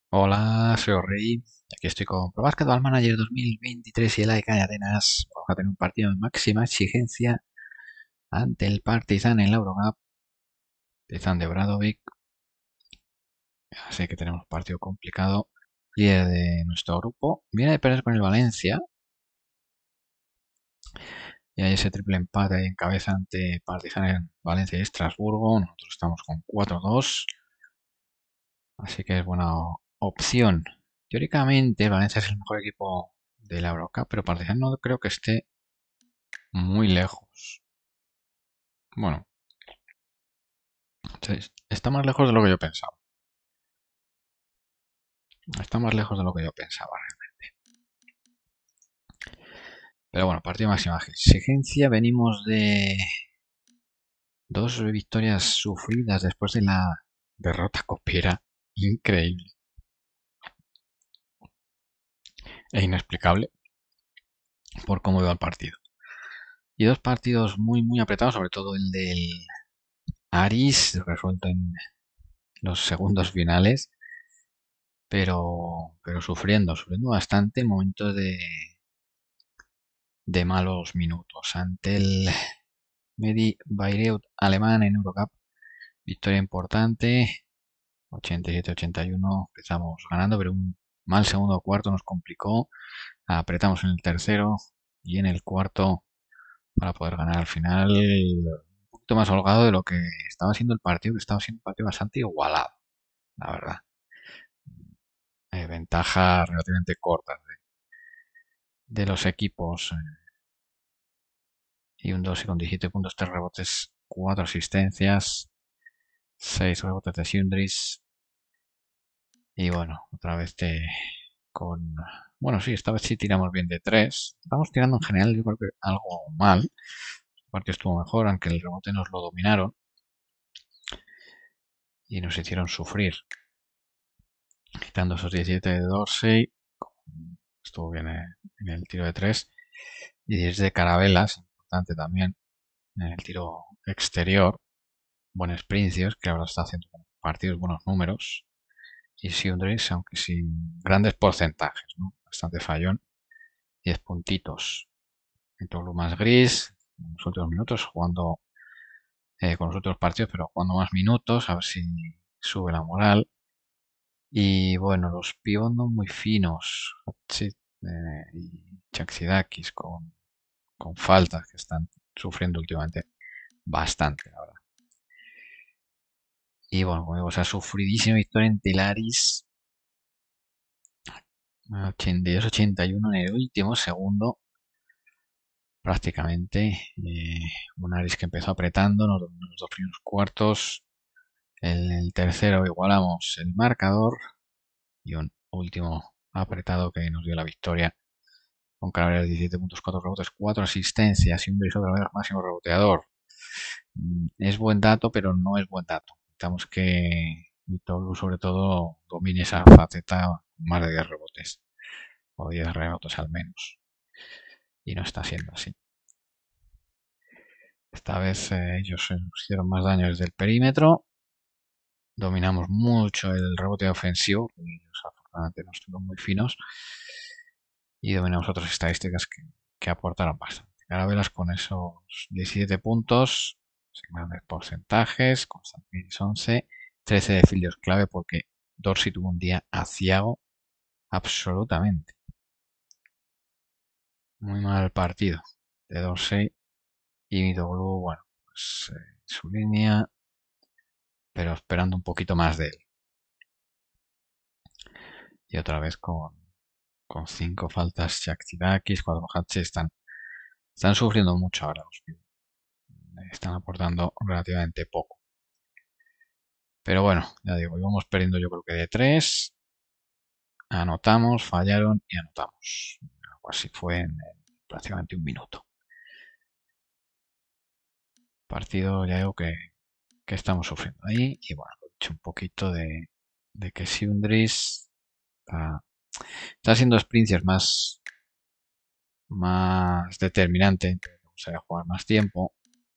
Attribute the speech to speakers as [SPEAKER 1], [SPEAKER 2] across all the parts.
[SPEAKER 1] Hola, soy Rey. Aquí estoy con Pro Basketball Manager 2023 y el AEK de Atenas. Vamos a tener un partido de máxima exigencia ante el Partizan en la Eurocup. Partizan de Bradovic. Así que tenemos un partido complicado. Líder de nuestro grupo. Viene de perder con el Valencia. Y hay ese triple empate ahí en cabeza ante Partizan en Valencia y Estrasburgo. Nosotros estamos con 4-2. Así que es buena opción. Teóricamente, Valencia es el mejor equipo de la Eurocup, pero Partizan no creo que esté muy lejos. Bueno, sí, está más lejos de lo que yo pensaba. Está más lejos de lo que yo pensaba realmente. Pero bueno, partido máxima exigencia. Venimos de dos victorias sufridas después de la derrota copiera. Increíble e inexplicable por cómo iba el partido. Y dos partidos muy apretados, sobre todo el del Aris, resuelto en los segundos finales, pero sufriendo bastante en momentos de malos minutos. Ante el Medi Bayreuth alemán en Eurocup, victoria importante, 87-81, empezamos ganando, pero un mal segundo cuarto nos complicó, apretamos en el tercero y en el cuarto para poder ganar al final un poquito más holgado de lo que estaba siendo el partido, que estaba siendo un partido bastante igualado, la verdad. Ventajas relativamente cortas de los equipos y un 12 con 17 puntos, 3 rebotes, 4 asistencias, 6 rebotes de Sundris. Y bueno, otra vez con... Bueno, sí, esta vez sí tiramos bien de 3. Estamos tirando en general, yo creo que algo mal. El partido estuvo mejor, aunque el rebote nos lo dominaron y nos hicieron sufrir. Quitando esos 17 de Dorsey, estuvo bien en el tiro de 3. Y 10 de Carabelas, importante también, en el tiro exterior. Buenos principios, que ahora está haciendo partidos, buenos números. Y Sundris, aunque sin grandes porcentajes, ¿no? Bastante fallón. 10 puntitos. Entonces, más gris en los últimos minutos, jugando con los últimos partidos, pero jugando más minutos, a ver si sube la moral. Y bueno, los pibos no muy finos, Hatchit, y Chaxidakis con faltas que están sufriendo últimamente bastante, la verdad. Y bueno, como digo, o sea, sufridísima victoria en Tilaris, 82-81 en el último segundo, prácticamente. Un Aris que empezó apretando, nos dominó los dos primeros cuartos. En el tercero igualamos el marcador y un último apretado que nos dio la victoria con Carabelas 17 puntos, 4 rebotes, 4 asistencias y un Brice otra vez máximo reboteador. Es buen dato, pero no es buen dato. Necesitamos que Tolu sobre todo domine esa faceta con más de 10 rebotes o 10 rebotes al menos. Y no está siendo así. Esta vez ellos nos hicieron más daño desde el perímetro. Dominamos mucho el rebote ofensivo, y ellos afortunadamente no estuvieron muy finos. Y dominamos otras estadísticas que aportaron bastante. Carabelas con esos 17 puntos, sin grandes porcentajes, Constantinis 11, 13 de filios clave porque Dorsey tuvo un día aciago absolutamente. Muy mal partido de Dorsey y W, bueno, pues su línea, pero esperando un poquito más de él. Y otra vez con 5 faltas Shaktirakis, 4 Hatche, están sufriendo mucho ahora los pibos. Están aportando relativamente poco. Pero bueno, ya digo, íbamos perdiendo yo creo que de 3. Anotamos, fallaron y anotamos. Algo así fue en prácticamente un minuto. Partido, ya digo que estamos sufriendo ahí. Y bueno, he dicho un poquito de que Sundris está siendo Springer más determinante. Me gustaría jugar más tiempo.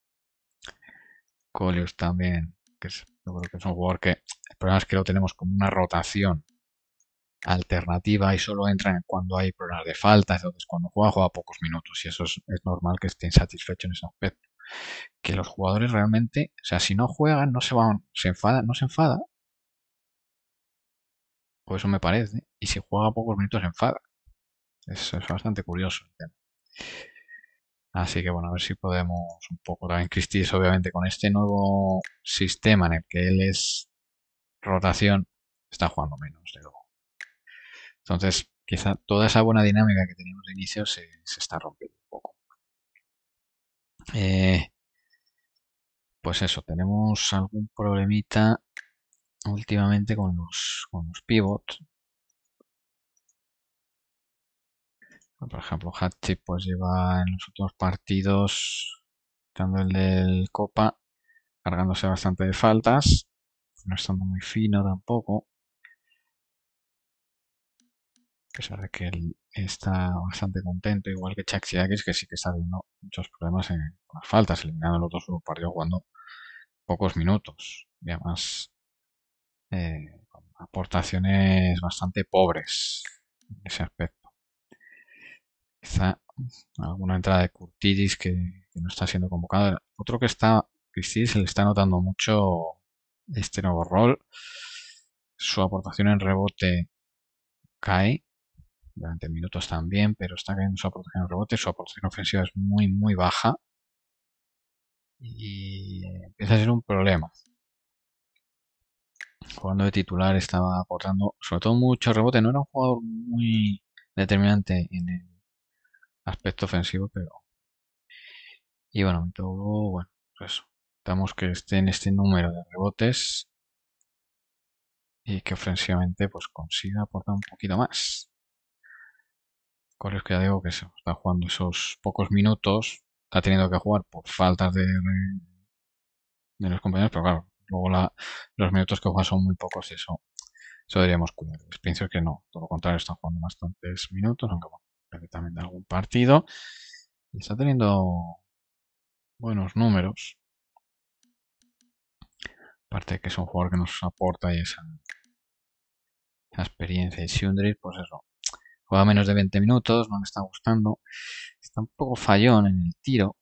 [SPEAKER 1] Colius también, yo creo que es un jugador que el problema es que lo tenemos como una rotación alternativa y solo entran cuando hay problemas de falta. Entonces, cuando juega pocos minutos y eso es normal que esté insatisfecho en ese aspecto. Que los jugadores realmente, o sea, si no juegan, no se van, se enfada, no se enfada, o eso me parece, y si juega pocos minutos se enfada. Es bastante curioso el tema. Así que bueno, a ver si podemos un poco también Cristis, obviamente, con este nuevo sistema en el que él es rotación, está jugando menos, de luego. Entonces, quizá toda esa buena dinámica que teníamos de inicio se está rompiendo un poco. Eh, pues eso, tenemos algún problemita últimamente con los pivots. Por ejemplo, Hatchip pues lleva en los últimos partidos, quitando el del Copa, cargándose bastante de faltas, no estando muy fino tampoco, a pesar de que él está bastante contento, igual que Chaxiakis, que sí que está teniendo muchos problemas con las faltas, eliminando los dos partidos jugando pocos minutos y además con aportaciones bastante pobres en ese aspecto. Quizá alguna entrada de Curtidis que no está siendo convocado. Otro que está, Curtidis se le está notando mucho este nuevo rol. Su aportación en rebote cae, durante minutos también, pero está cayendo su aportación en rebote. Su aportación ofensiva es muy baja y empieza a ser un problema. Jugando de titular estaba aportando sobre todo mucho rebote. No era un jugador muy determinante en el aspecto ofensivo, pero y bueno, todo, bueno, pues eso. Necesitamos que esté en este número de rebotes y que ofensivamente pues consiga aportar un poquito más. Correos que ya digo que se está jugando esos pocos minutos, está teniendo que jugar por faltas de los compañeros, pero claro, luego los minutos que juega son muy pocos y eso deberíamos cuidar. Pienso que no, todo lo contrario, está jugando bastantes minutos, aunque bueno, también de algún partido y está teniendo buenos números. Aparte de que es un jugador que nos aporta y esa experiencia. Y Sundry, pues eso, juega menos de 20 minutos, no me está gustando. Está un poco fallón en el tiro.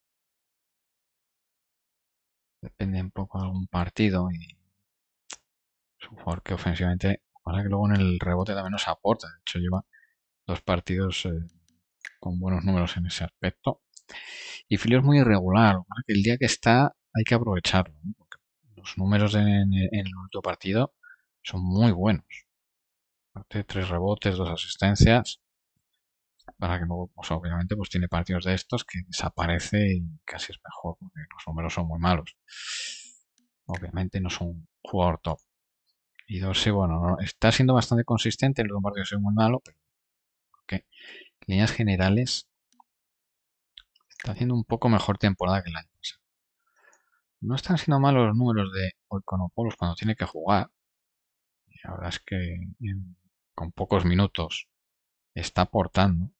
[SPEAKER 1] Depende un poco de algún partido. Y es un jugador que ofensivamente, pasa que luego en el rebote también nos aporta. De hecho, lleva dos partidos con buenos números en ese aspecto. Y Filio es muy irregular. ¿Vale? Que el día que está hay que aprovecharlo, ¿no? Porque los números en el último partido son muy buenos. Aparte de 3 rebotes, 2 asistencias. Para que luego, pues obviamente, pues tiene partidos de estos que desaparece y casi es mejor, porque los números son muy malos. Obviamente no es un jugador top. Y Dorsey, bueno, está siendo bastante consistente, el último partido ha sido muy malo, pero que en líneas generales está haciendo un poco mejor temporada que el año pasado. No están siendo malos los números de Oikonopolos cuando tiene que jugar. Y la verdad es que con pocos minutos está aportando.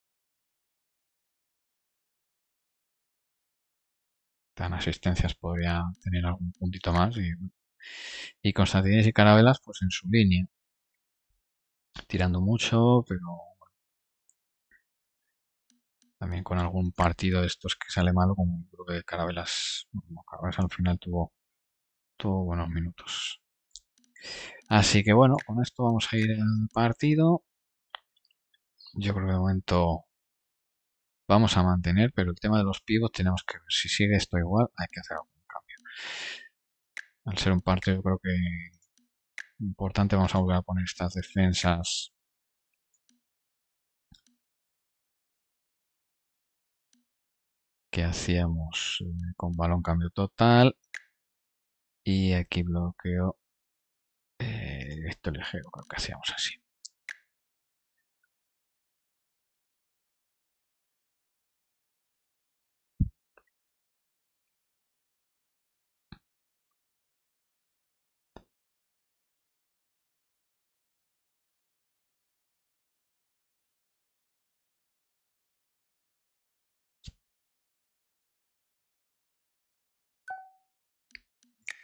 [SPEAKER 1] En asistencias podría tener algún puntito más y Constantines y Carabelas pues en su línea, tirando mucho, pero también con algún partido de estos que sale malo, como creo que Carabelas, bueno, Carabelas al final tuvo buenos minutos. Así que bueno, con esto vamos a ir al partido. Yo creo que de momento vamos a mantener, pero el tema de los pivots tenemos que ver si sigue esto igual, hay que hacer algún cambio. Al ser un partido, yo creo que importante, vamos a volver a poner estas defensas que hacíamos con balón cambio total y aquí bloqueo esto ligero, creo que hacíamos así.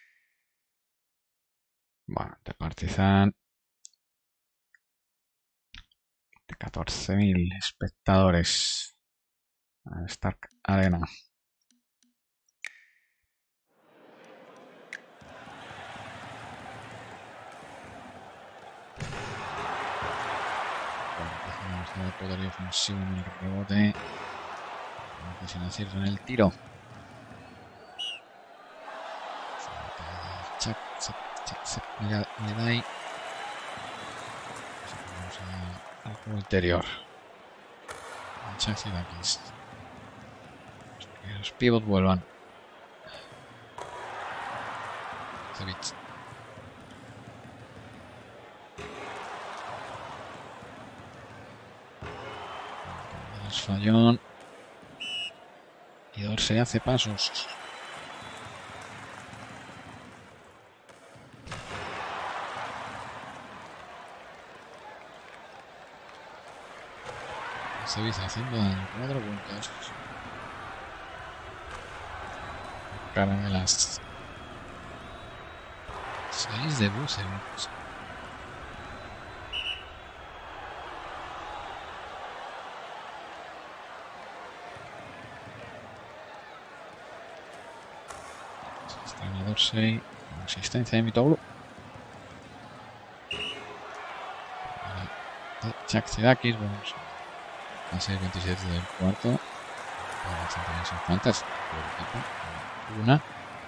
[SPEAKER 1] Bueno, de Partizan 14.000 espectadores a Stark Arena. El poder ofensivo en el rebote, aunque sin acierto en el tiro. Le da ahí. Vamos al juego interior. Chuck y Dakis. Que los pivots vuelvan. Cevic. Fallón. Y Dorsey hace pasos. Cevic haciendo daño. 4 puntos. Caramelas. 6 de Bucevic. Dorsey, asistencia de Mitoglu. Chakzidakis, vamos a 6.27 del cuarto. Son cuantas por equipo. Una.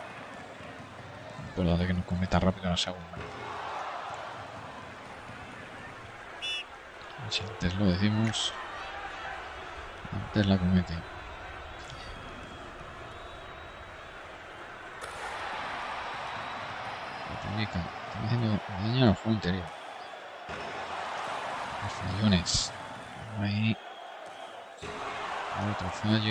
[SPEAKER 1] Por lo de que no cometa rápido la segunda. Si antes lo decimos, antes la comete. Están haciendo daño al juego interior. Los fallones. Ahí. Otro fallo.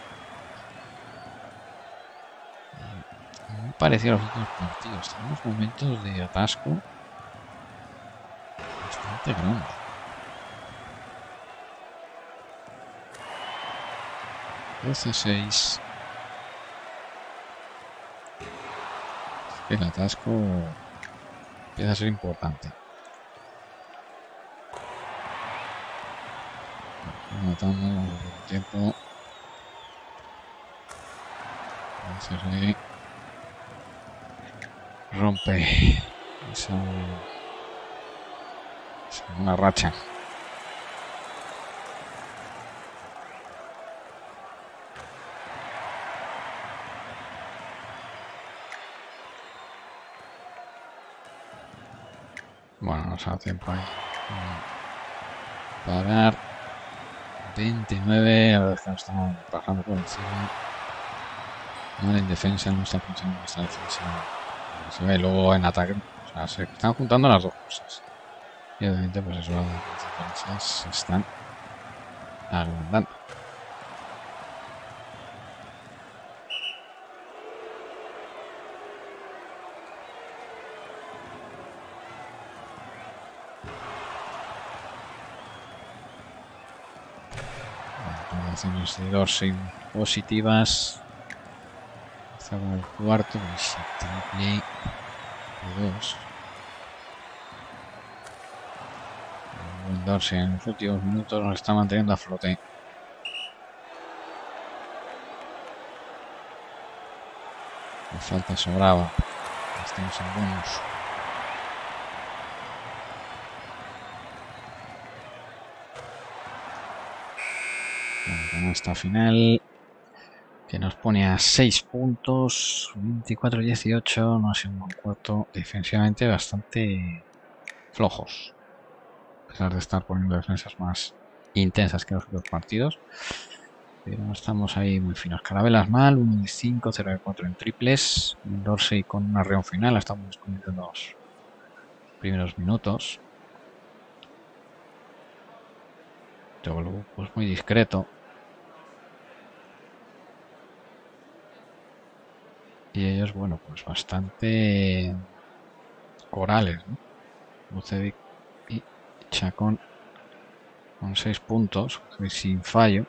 [SPEAKER 1] Muy parecido a los últimos partidos. Tenemos momentos de atasco bastante grandes. $12-6. El atasco empieza a ser importante. Matando el tiempo. Entonces rompe esa una racha. Bueno, nos da tiempo ahí parar. 29, a ver que nos estamos bajando por encima. Mal en defensa, no está funcionando esta defensa. Se ve luego en ataque. O sea, se están juntando las dos cosas. Y obviamente, pues eso, las defensas se están agrandando. Relaciones de Dorsey positivas. Estaba el cuarto, triple de 2. Dorsey en los últimos minutos nos está manteniendo a flote. La falta sobraba. Estamos en bonus. Esta final que nos pone a 6 puntos, 24-18, no ha sido un buen cuarto, defensivamente bastante flojos, a pesar de estar poniendo defensas más intensas que los otros partidos, pero estamos ahí muy finos. Carabelas mal, 1 de 5, 0 de 4 en triples, Dorsey con una reón final, estamos descubriendo en los primeros minutos. Todo pues muy discreto. Y ellos, bueno, pues bastante orales, ¿no? Bucevic y Chacón con 6 puntos, sin fallo.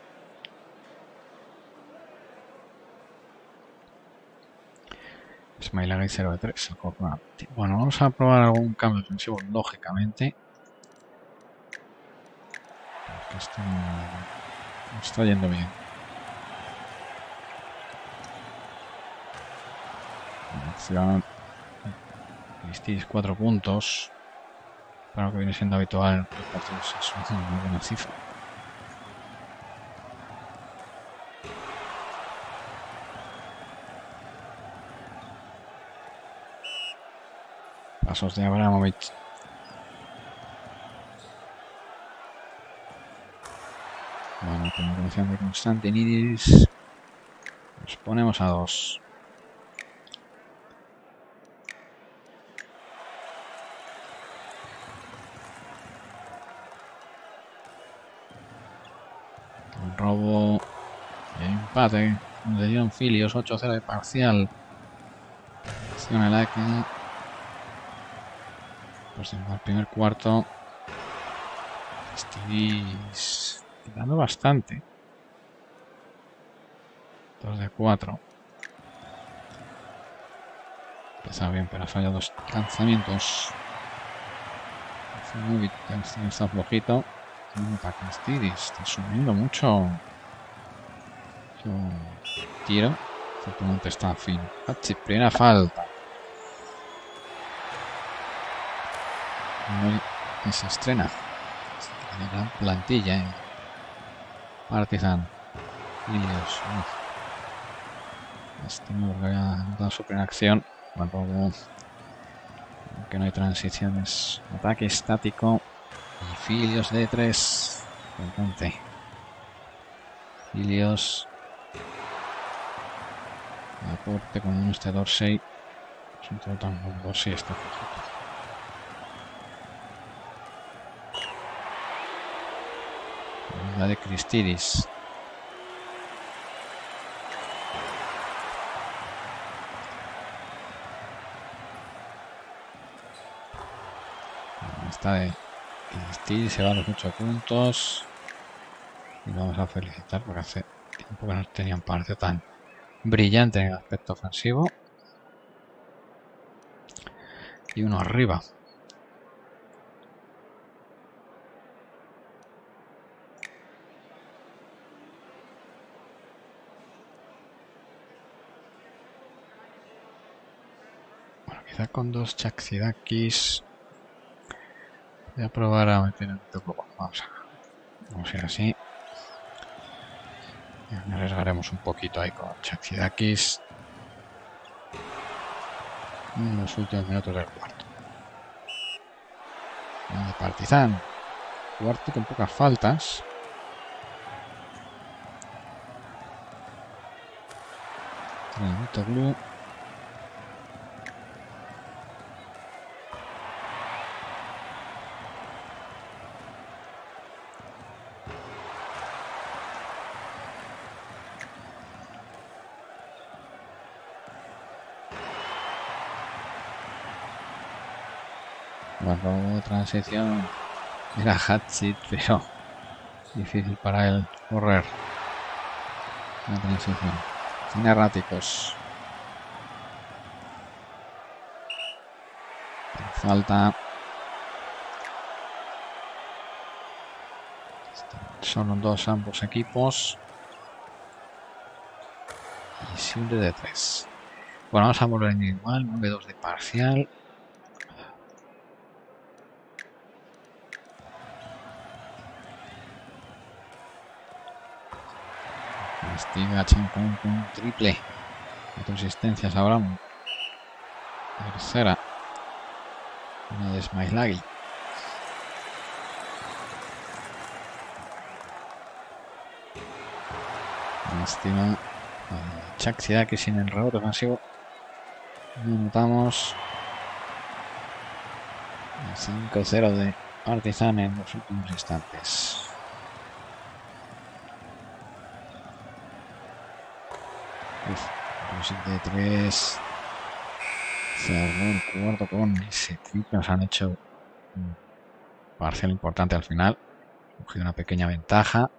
[SPEAKER 1] Smailagui 0 de 3. Bueno, vamos a probar algún cambio defensivo, lógicamente. que esto no está yendo bien. Acción. Christidis 4 puntos. Para lo que viene siendo habitual en los partidos es una muy buena cifra. Pasos de Abramovich. Bueno, comunicación de Constantinidis. Nos ponemos a 2. Un robo. Empate de John Filios. 8-0 de parcial. Acción el aquí. Pues en el primer cuarto. Christidis quedando bastante. 2 de 4. Empezaba bien, pero ha fallado 2 lanzamientos. Está flojito. Para Christidis. Está subiendo mucho. Tiro. Afortunadamente está a fin. Primera falta. Y se estrena. La gran plantilla en Partizan. Filios. Este no había dado su primera acción. Tampoco. Que no hay transiciones. Ataque estático. Y Filios de 3. Importante. Filios. Aporte con este Dorsey. Es un total con Dorsey está flojito. La de Christidis. Esta de Christidis se va a los 8 puntos. Y lo vamos a felicitar porque hace tiempo que no tenía un partido tan brillante en el aspecto ofensivo. Y uno arriba. Bueno, quizá con 2 Chaxidakis. Voy a probar a meter el topo. Vamos a ir así. Y arriesgaremos un poquito ahí con Chaxidakis. En los últimos minutos del cuarto. De Partizan. Cuarto con pocas faltas. Blue. Bueno, transición. Era Hatchit, pero difícil para él correr. La transición. Sin erráticos. Falta. Son 2 ambos equipos. Y siempre de 3. Bueno, vamos a volver individual. 9-2 de parcial. Castiga Chancón con triple. 4 asistencias ahora. Tercera. Una de Smailagi. Lástima. Chaxidakis sin el rebote ofensivo. No notamos. 5-0 de Partizan en los últimos instantes. De 3. Cerró el cuarto con ese triple. Nos han hecho un parcial importante al final. Han cogido una pequeña ventaja.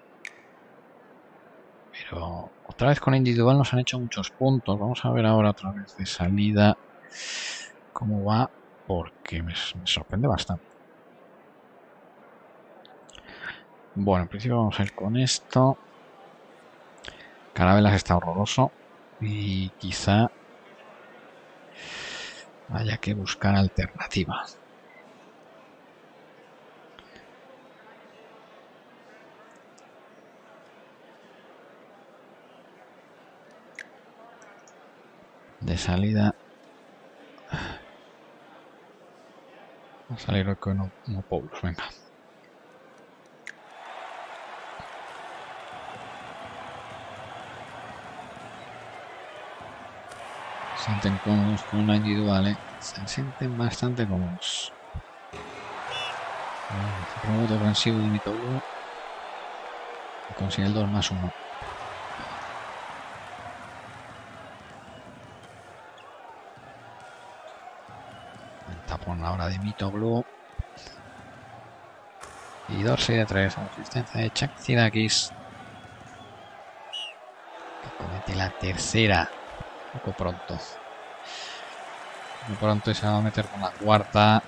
[SPEAKER 1] Pero otra vez con individual nos han hecho muchos puntos. Vamos a ver ahora otra vez de salida cómo va. Porque me sorprende bastante. Bueno, en principio vamos a ir con esto. Carabelas está horroroso. Y quizá haya que buscar alternativas. De salida. Va a salir hoy con no Poulos, venga. Se sienten cómodos con una individual, ¿eh? Se sienten bastante cómodos. Rebote ofensivo de Mitoglu. Consigue el 2+1. El tapón ahora de Mitoglu. Y Dorsey de 3. Asistencia de Chatsidakis. Que comete la tercera. Un poco pronto. Muy pronto y se va a meter con la cuarta.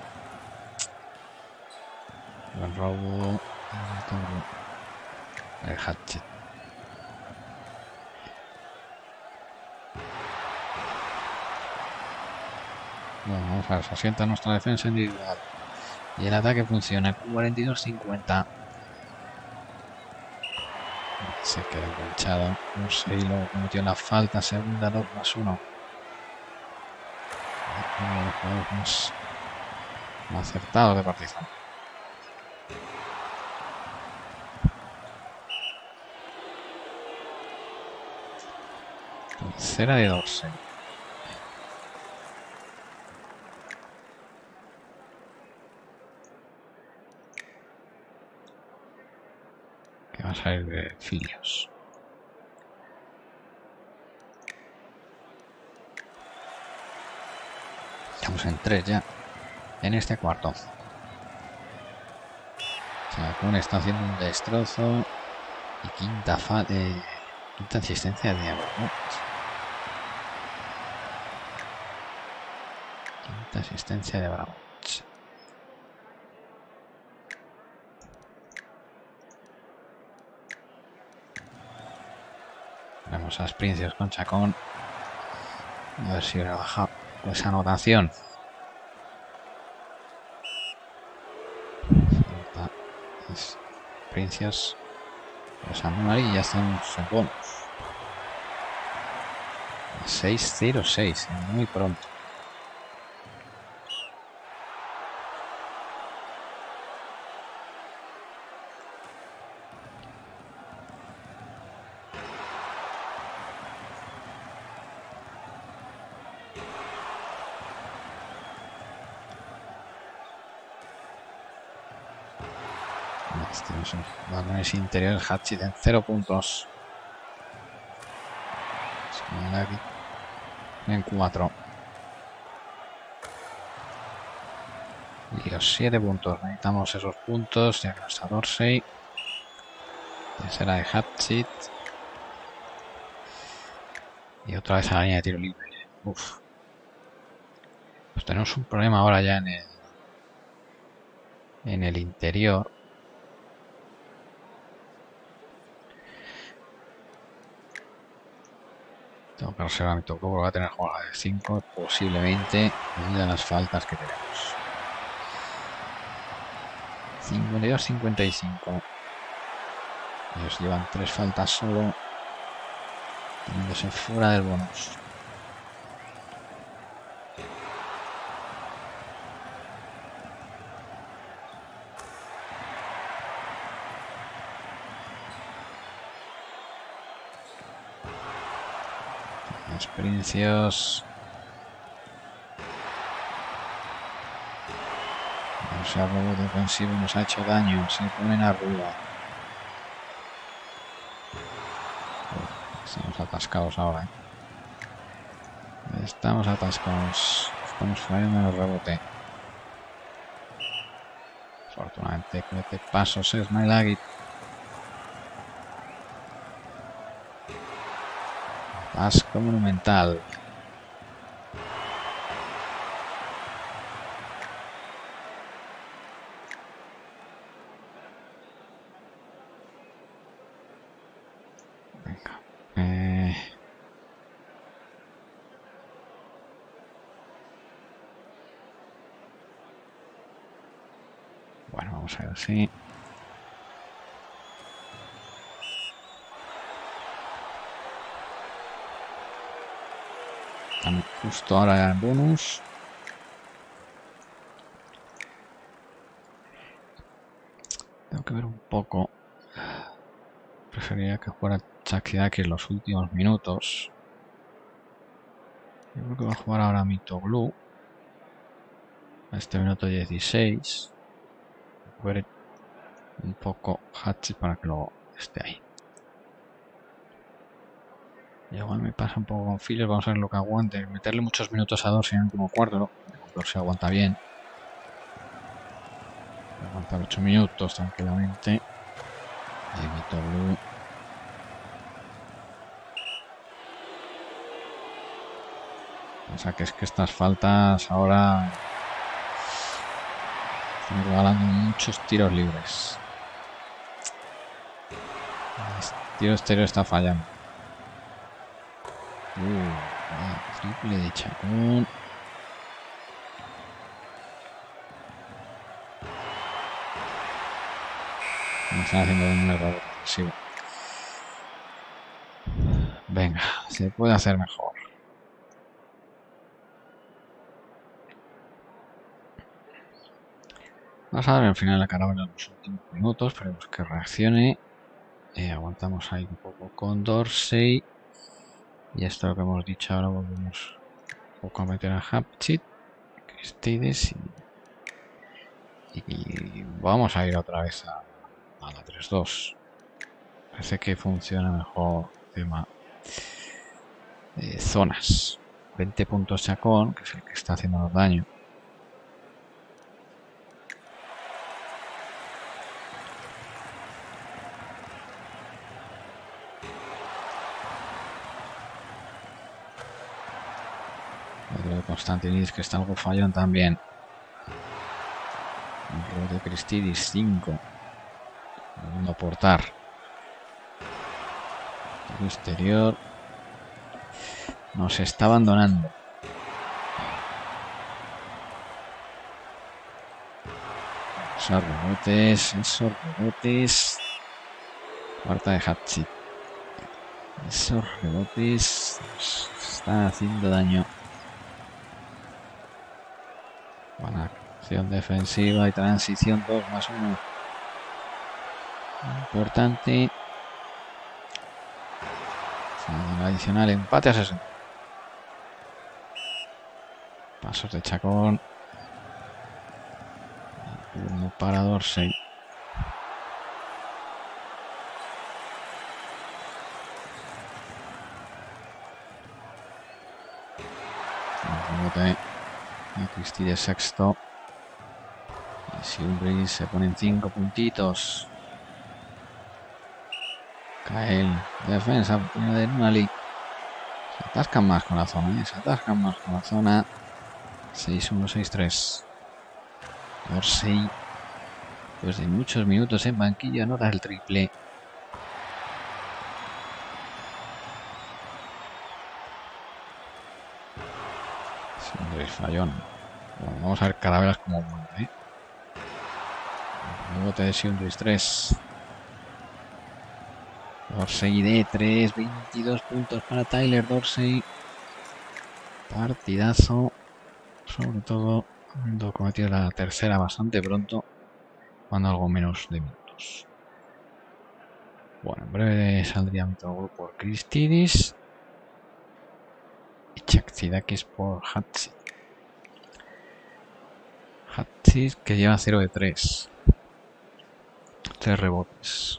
[SPEAKER 1] Buen robo. El hatchet. Bueno, vamos a ver, se asienta nuestra defensa individual. Y el ataque funciona. 42-50. Se queda enganchado. No sé, y luego cometió la falta segunda, 2+1. Uno de los jugadores más acertados de Partizan. Tercera de Dorsey. Que va a salir de Filios. Estamos en 3 ya. En este cuarto. Chacón está haciendo un destrozo. Y quinta asistencia de Abramovich. Quinta asistencia de Abramovich. Vemos a Sprincios con Chacón. A ver si baja esa anotación. Falta Sprincios. Pues anular y ya estamos en bonus. 6-0-6, muy pronto. Tenemos balones interiores, Hatchit en 0 puntos. En 4. Y los 7 puntos. Necesitamos esos puntos. Ya que no está Dorsey. Tercera de Hatchit. Y otra vez a la línea de tiro libre. Uf. Pues tenemos un problema ahora ya en el interior. Tengo que reservar mi toque, va a tener jugada de 5 posiblemente debido a las faltas que tenemos. 52-55. Ellos llevan 3 faltas solo, teniéndose fuera del bonus. Experiencias. O sea, robot defensivo nos ha hecho daño. Se ponen arriba. Estamos atascados ahora. Estamos atascados. Estamos fallando en el rebote. Afortunadamente, comete pasos es Mailagit. Asco monumental. Bueno, vamos a ver si... Estamos justo ahora en bonus. Tengo que ver un poco. Preferiría que jugara Chakidaki en los últimos minutos. Yo creo que va a jugar ahora Mitoglu. A este minuto 16. Ver un poco Hachi para que lo esté ahí. Y igual me pasa un poco con Phillips. Vamos a ver lo que aguante. Meterle muchos minutos a Dorsey en el último cuarto, ¿no? Dorsey aguanta bien. Aguantar 8 minutos tranquilamente. Y Mitoglu. O sea que es que estas faltas ahora están regalando muchos tiros libres. El tiro exterior está fallando. Triple de Chacón. Me están haciendo un error defensivo. Venga, se puede hacer mejor. Vamos a ver al final la caravana en los últimos minutos. Esperemos que reaccione. Aguantamos ahí un poco con Dorsey. Y esto es lo que hemos dicho. Ahora volvemos un poco a meter a Hapchit, Christidis y vamos a ir otra vez a la 3-2. Parece que funciona mejor el tema zonas. 20 puntos Chacón, que es el que está haciendo daño. Otro de Constantinis que está algo fallón también. Un rebote de Christidis 5. Volviendo a aportar. El exterior. Nos está abandonando. Esos rebotes. Cuarta de Hatchit. Esos rebotes están haciendo daño. Buena acción defensiva y transición 2+1. Importante. Adicional, empate a 60. Pasos de Chacón. Turno para Dorsey. Rebote de Christidis sexto. Y Silbris se ponen 5 puntitos. Cae defensa de Nunali. Se atascan más con la zona, se atascan más con la zona. 6-1, 6-3. Dorsey, pues de muchos minutos en banquillo, anota el triple. Silbris fallón. Bueno, vamos a ver Caravelas como vuelve. Rebote de Silbris 3. Dorsey de 3, 22 puntos para Tyler Dorsey. Partidazo. Sobre todo, habiendo cometido la tercera bastante pronto, cuando algo menos de minutos. Bueno, en breve saldría Mitoglu por Christidis y Chakidakis por Hatchit. Hatchit que lleva 0 de 3. 3 rebotes.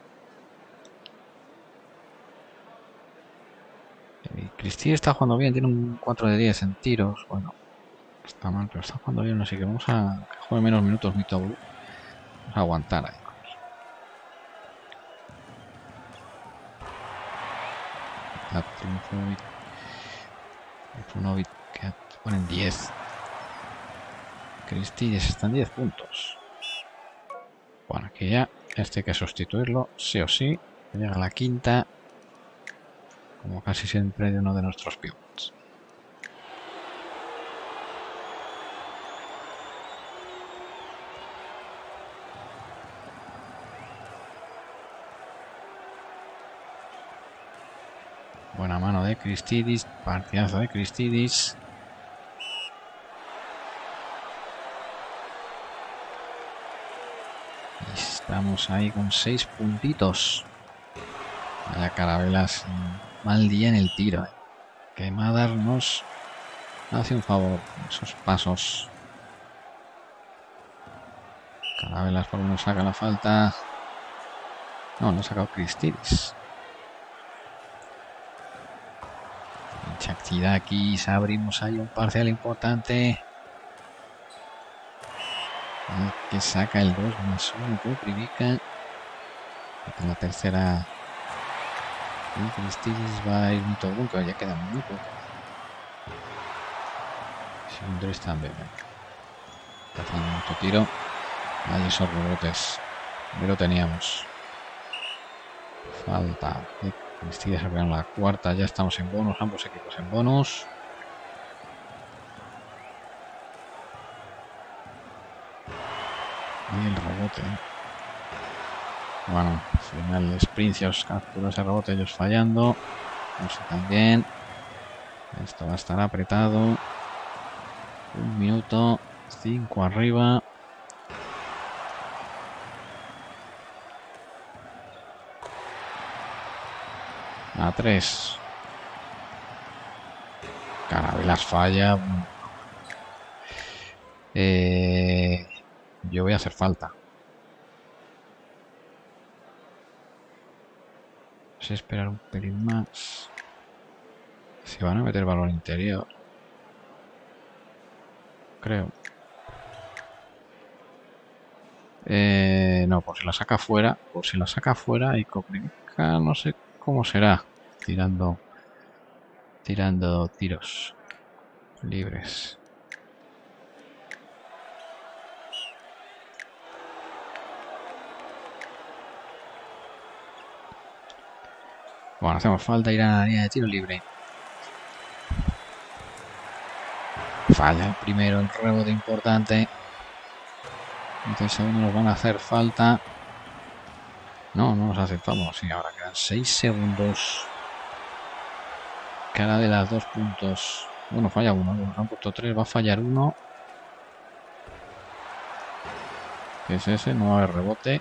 [SPEAKER 1] Christidis está jugando bien, tiene un 4 de 10 en tiros. Bueno, está mal, pero está jugando bien, así que vamos a que juegue menos minutos Mitoglu. Vamos a aguantar ahí. Triunfo que ponen 10. Christidis está en 10 puntos. Bueno, aquí ya este hay que sustituirlo, sí o sí. Llega la quinta, como casi siempre, de uno de nuestros pivots. Buena mano de Cristidis. Partidazo de Cristidis. Y estamos ahí con 6 puntitos. Vaya Carabelas. Mal día en el tiro. Que Madar nos hace un favor con esos pasos. Carabelas por uno saca la falta. No, no ha sacado Cristidis. Chaktidakis, abrimos ahí un parcial importante. El que saca el 2+1 Kuprivica. En la tercera. Y Cristidis va a ir muy todo que ya queda muy poco. Sindris también. Está haciendo mucho tiro. Hay esos rebotes. Ya lo teníamos. Falta. Cristidis en la cuarta. Ya estamos en bonus. Ambos equipos en bonus. Y el rebote. Bueno, al final Sprincios capturó ese rebote, ellos fallando. No sé también. Esto va a estar apretado. 1 minuto. 5 arriba. A 3. Carabelas falla. Yo voy a hacer falta. Vamos a esperar un pelín más. Se van a meter balón interior. Creo. No, por si la saca fuera. Por si la saca fuera y Koprivica no sé cómo será. Tirando tiros libres. Bueno, hacemos falta ir a la línea de tiro libre. Falla el primero, el rebote importante. Entonces segundo nos van a hacer falta. No, no nos hace falta. Sí, ahora quedan 6 segundos. Cada de las 2 puntos. Bueno, falla uno. Nos han puesto 3, va a fallar uno. ¿Qué es ese? No va a haber rebote.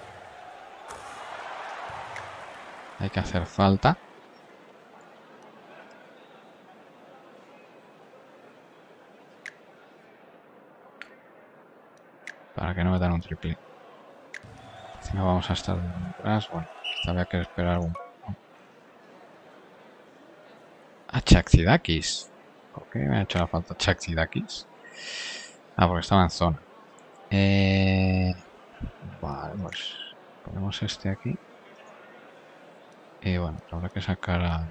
[SPEAKER 1] Hay que hacer falta. Para que no metan un triple. Si no vamos a estar detrás. Bueno, había que esperar un... Ah, Chaktidakis. ¿Por qué me ha hecho la falta Chaktidakis? Ah, porque estaba en zona. Vale, pues ponemos este aquí. Y bueno, habrá que sacar a...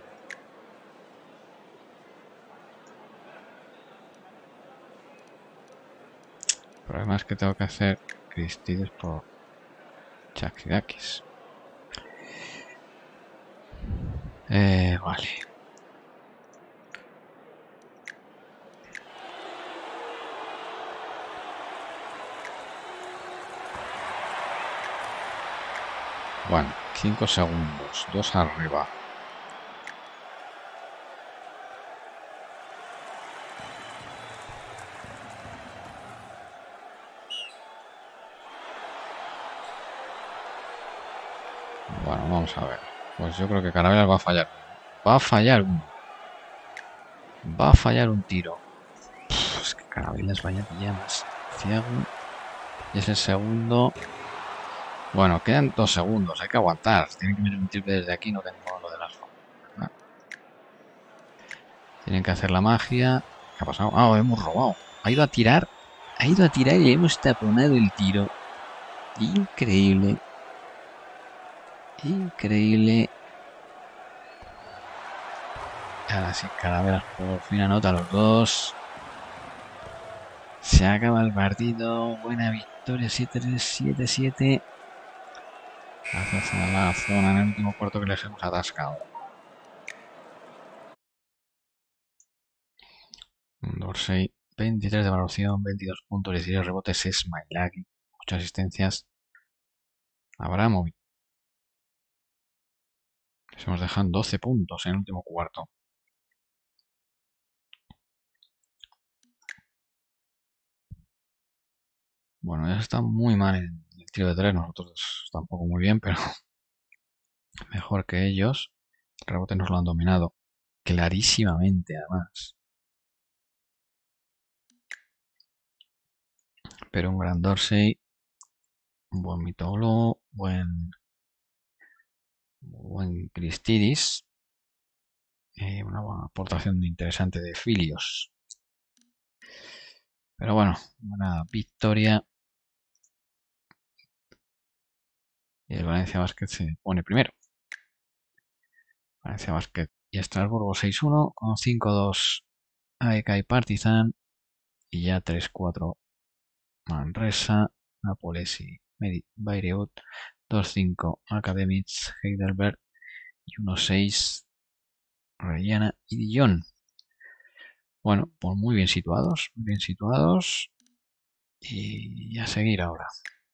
[SPEAKER 1] El problema es que tengo que hacer Cristidis por Chaktidakis. Vale. Bueno, 5 segundos. 2 arriba. Bueno, vamos a ver. Pues yo creo que Carabelas va a fallar. Va a fallar uno. Va a fallar un tiro. Es que Carabelas vaya pilladas. Ciego. Y es el segundo. Bueno, quedan 2 segundos. Hay que aguantar. Tienen que meter un triple desde aquí. No tenemos lo de las formas. Tienen que hacer la magia. ¿Qué ha pasado? Ah, hemos robado. Ha ido a tirar. Ha ido a tirar y le hemos taponado el tiro. Increíble. Increíble. Ahora sí, Carabelas por fin anota los 2. Se acaba el partido. Buena victoria. 7-3, 7-7. Gracias a la zona en el último cuarto que les hemos atascado. Dorsey, 23 de valoración, 22 puntos, 16 rebotes. Es Mailagi. 8 asistencias. Abramovic. Se nos dejan 12 puntos en el último cuarto. Bueno, ellos están muy mal en el tiro de tres. Nosotros tampoco muy bien, pero mejor que ellos. El rebote nos lo han dominado clarísimamente, además. Pero un gran Dorsey, un buen Mitolo, buen Cristidis. Una buena aportación interesante de Filios. Pero bueno, una victoria. Y el Valencia Basket se pone primero. Valencia Basket y Estrasburgo 6-1 con 5-2 AEK y Partizan. Y ya 3-4 Manresa, Nápoles y Bayreuth. 2-5 Academics, Heidelberg y 1-6 Reggiana y Dijon. Bueno, pues muy bien situados, muy bien situados. Y a seguir ahora.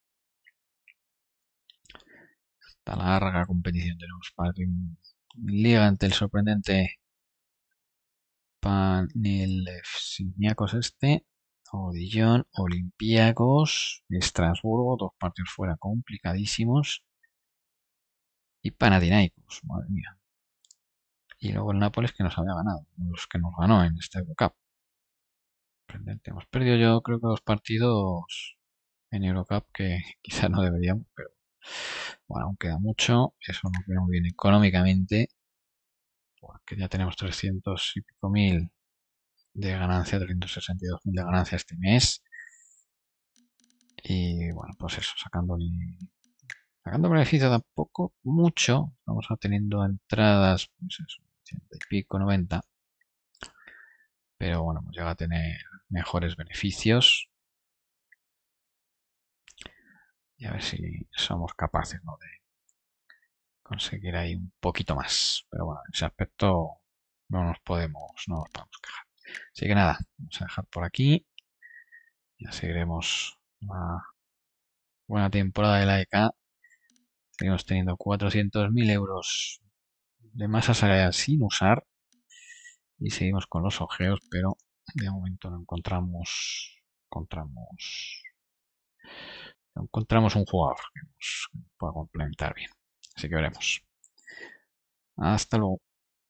[SPEAKER 1] Esta larga competición tenemos para Liga ante el sorprendente Panelefsiniakos o Dijon, Olympiacos, Estrasburgo, dos partidos fuera complicadísimos. Y Panathinaikos, madre mía. Y luego el Nápoles que nos había ganado, los que nos ganó en esta Eurocup. Sorprendente. Hemos perdido yo creo que dos partidos en Eurocup que quizás no deberíamos, pero bueno, aún queda mucho. Eso nos viene muy bien económicamente, porque ya tenemos 300 y pico mil de ganancia, 362.000 de ganancia este mes. Y bueno, pues eso, sacando beneficio tampoco mucho. Vamos a teniendo entradas, pues eso, 80 y pico, 90. Pero bueno, pues llega a tener mejores beneficios. Y a ver si somos capaces, ¿no?, de conseguir ahí un poquito más. Pero bueno, en ese aspecto no nos podemos quejar. Así que nada, vamos a dejar por aquí. Ya seguiremos una buena temporada de la EK. Seguimos teniendo 400.000 euros de masa salarial sin usar. Y seguimos con los ojeos, pero de momento no encontramos un jugador que nos pueda complementar bien. Así que veremos. Hasta luego.